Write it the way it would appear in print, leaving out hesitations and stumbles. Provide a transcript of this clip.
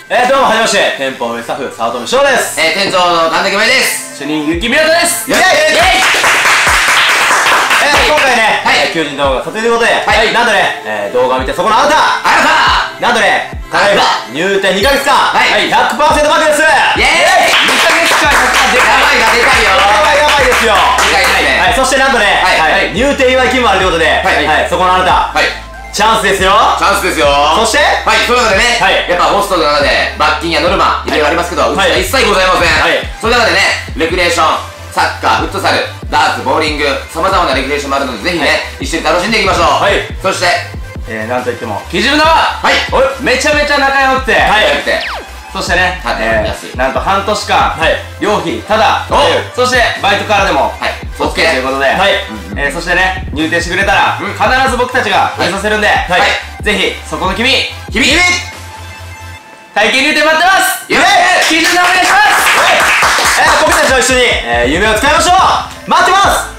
どうもはじめまして、店舗上スタッフ、早乙女翔です。 店長の神崎芽衣です。 主任、ゆきみなとです。 イェイイェイ。 今回ね、求人動画撮影ということで、なんとね、動画を見てそこのあなたなんとね、ただいま入店2ヶ月間、100% バックです。 イェイ。2ヶ月間100%でかいがでかいよ。 やばいですよ。 でかいですね。 そしてなんとね、入店祝い金もあるということで、そこのあなた、チャンスですよ。 チャンスですよ。 そしてそういうのでね、やっぱホストの中で罰金やノルマいろいろありますけど、うちは一切ございません。その中でね、レクリエーション、サッカー、フットサル、ダーツ、ボーリング、さまざまなレクリエーションもあるので、ぜひね、一緒に楽しんでいきましょう。そして、 なんといってもキジムナはめちゃめちゃ仲良くて、そしてね、なんと半年間料費ただ、そしてバイトからでもオッケーということで、そしてね、入店してくれたら必ず僕たちが食べさせるんで、ぜひそこの君体験入店待ってます。キジムナお願いします。僕たちと一緒に夢を使いましょう。待ってます。